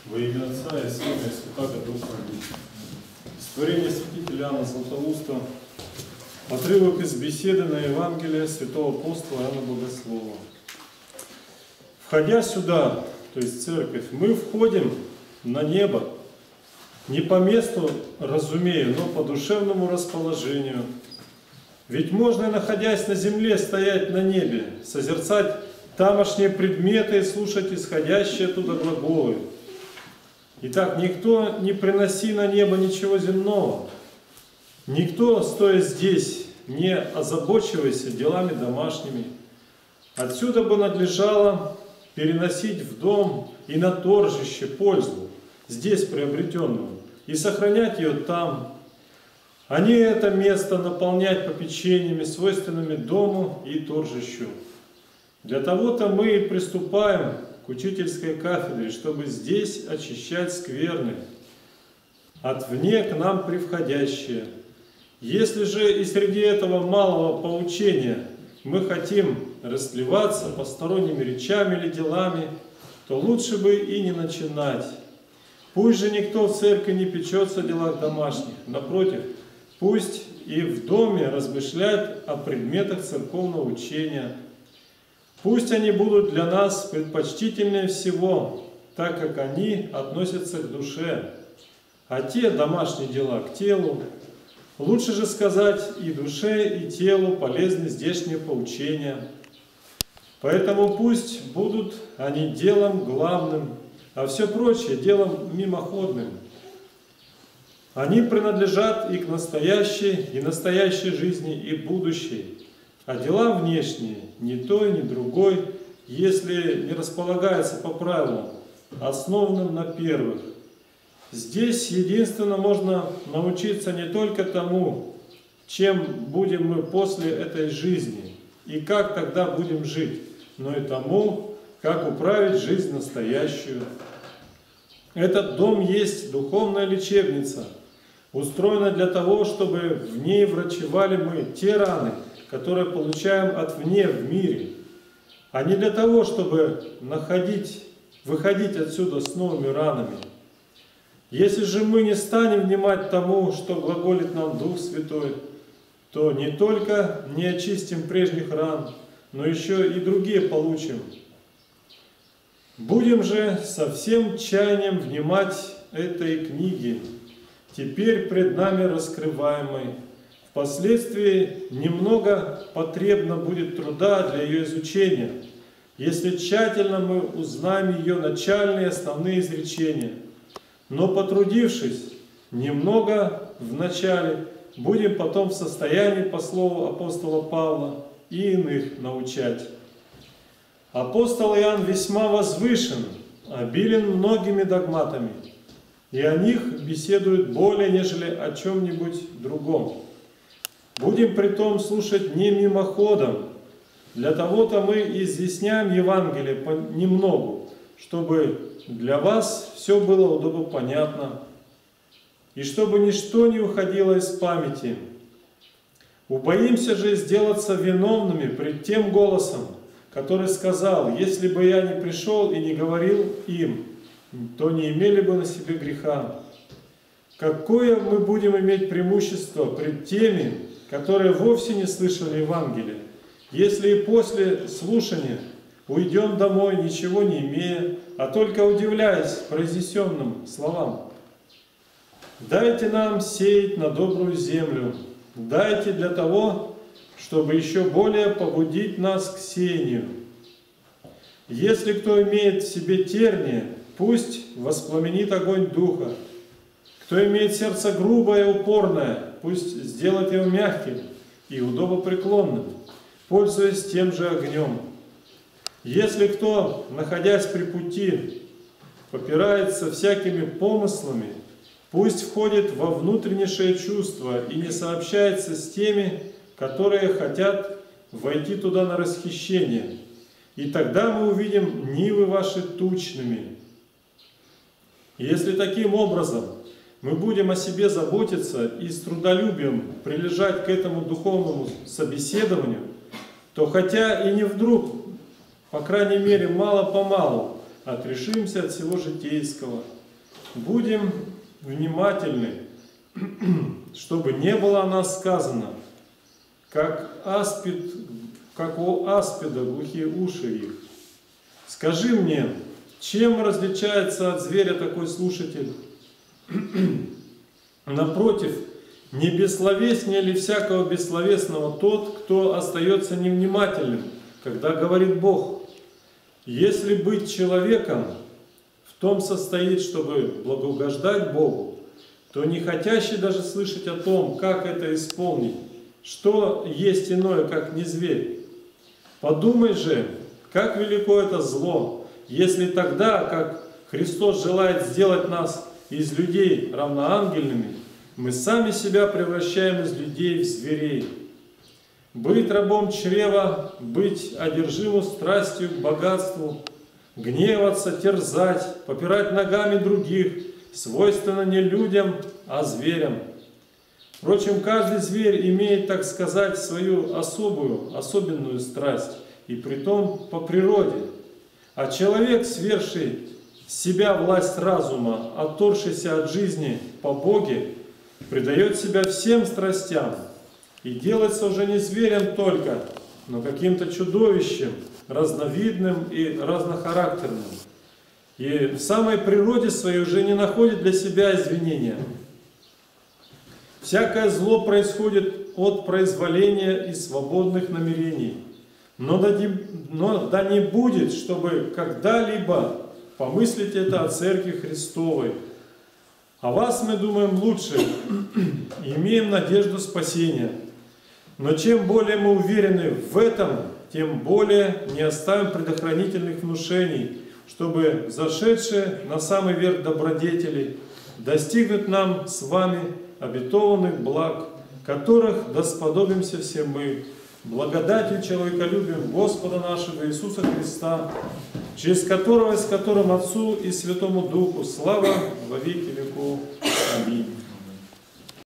Во имя Отца и Сына и Святаго Духа. Творение святителя Иоанна Златоуста. Отрывок из беседы на Евангелие святого апостола Иоанна Богослова. Входя сюда, то есть в церковь, мы входим на небо, не по месту, разумею, но по душевному расположению. Ведь можно, находясь на земле, стоять на небе, созерцать тамошние предметы и слушать исходящие оттуда глаголы. Итак, никто не приноси на небо ничего земного. Никто, стоя здесь, не озабочивайся делами домашними. Отсюда бы надлежало переносить в дом и на торжище пользу, здесь приобретенную, и сохранять ее там, а не это место наполнять попечениями, свойственными дому и торжищу. Для того-то мы и приступаем к учительской кафедре, чтобы здесь очищать скверны, отвне к нам привходящие. Если же и среди этого малого поучения мы хотим расливаться посторонними речами или делами, то лучше бы и не начинать. Пусть же никто в церкви не печется о делах домашних, напротив, пусть и в доме размышляет о предметах церковного учения. Пусть они будут для нас предпочтительнее всего, так как они относятся к душе, а те домашние дела к телу. Лучше же сказать, и душе, и телу полезны здешние поучения. Поэтому пусть будут они делом главным, а все прочее делом мимоходным. Они принадлежат и к настоящей жизни, и будущей. А дела внешние, ни той, ни другой, если не располагаются по правилам, основанным на первых. Здесь единственно можно научиться не только тому, чем будем мы после этой жизни, и как тогда будем жить, но и тому, как управить жизнь настоящую. Этот дом есть духовная лечебница, устроена для того, чтобы в ней врачевали мы те раны, которые получаем отвне в мире, а не для того, чтобы выходить отсюда с новыми ранами. Если же мы не станем внимать тому, что глаголит нам Дух Святой, то не только не очистим прежних ран, но еще и другие получим. Будем же со всем чаянием внимать этой книге, теперь пред нами раскрываемой. Впоследствии немного потребно будет труда для ее изучения, если тщательно мы узнаем ее начальные основные изречения. Но потрудившись немного в начале, будем потом в состоянии, по слову апостола Павла, и иных научать. Апостол Иоанн весьма возвышен, обилен многими догматами, и о них беседует более, нежели о чем-нибудь другом. Будем притом слушать не мимоходом. Для того-то мы изъясняем Евангелие понемногу, чтобы для вас все было удобно понятно, и чтобы ничто не уходило из памяти. Убоимся же сделаться виновными пред тем голосом, который сказал: «Если бы я не пришел и не говорил им, то не имели бы на себе греха». Какое мы будем иметь преимущество пред теми, которые вовсе не слышали Евангелия, если и после слушания уйдем домой, ничего не имея, а только удивляясь произнесенным словам? Дайте нам сеять на добрую землю, дайте для того, чтобы еще более побудить нас к сеянию. Если кто имеет в себе терния, пусть воспламенит огонь Духа. Кто имеет сердце грубое и упорное, пусть сделает его мягким и удобопреклонным, пользуясь тем же огнем. Если кто, находясь при пути, попирается всякими помыслами, пусть входит во внутреннейшее чувство и не сообщается с теми, которые хотят войти туда на расхищение. И тогда мы увидим нивы ваши тучными. Если таким образом мы будем о себе заботиться и с трудолюбием прилежать к этому духовному собеседованию, то хотя и не вдруг, по крайней мере, мало-помалу отрешимся от всего житейского будем внимательны, чтобы не было о нас сказано, как у аспида глухие уши их. Скажи мне, чем различается от зверя такой слушатель? Напротив, не бессловеснее ли всякого бессловесного тот, кто остается невнимательным, когда говорит Бог? Если быть человеком в том состоит, чтобы благоугождать Богу, то не хотящий даже слышать о том, как это исполнить, что есть иное, как не зверь. Подумай же, как велико это зло, если тогда, как Христос желает сделать нас из людей равноангельными, мы сами себя превращаем из людей в зверей. Быть рабом чрева, быть одержимым страстью к богатству, гневаться, терзать, попирать ногами других, свойственно не людям, а зверям. Впрочем, каждый зверь имеет, так сказать, свою особенную страсть, и притом по природе. А человек, сверший с себя власть разума, отторгшийся от жизни по Боге, предает себя всем страстям и делается уже не зверем только, но каким-то чудовищем, разновидным и разнохарактерным. И в самой природе своей уже не находит для себя извинения. Всякое зло происходит от произволения и свободных намерений. Но да не будет, чтобы когда-либо помыслить это о Церкви Христовой. О вас мы думаем лучше, имеем надежду спасения. Но чем более мы уверены в этом, тем более не оставим предохранительных внушений, чтобы зашедшие на самый верх добродетелей достигнуть нам с вами обетованных благ, которых досподобимся все мы, благодатью человеколюбием Господа нашего Иисуса Христа, через которого и с которым Отцу и Святому Духу слава во веки веков. Аминь.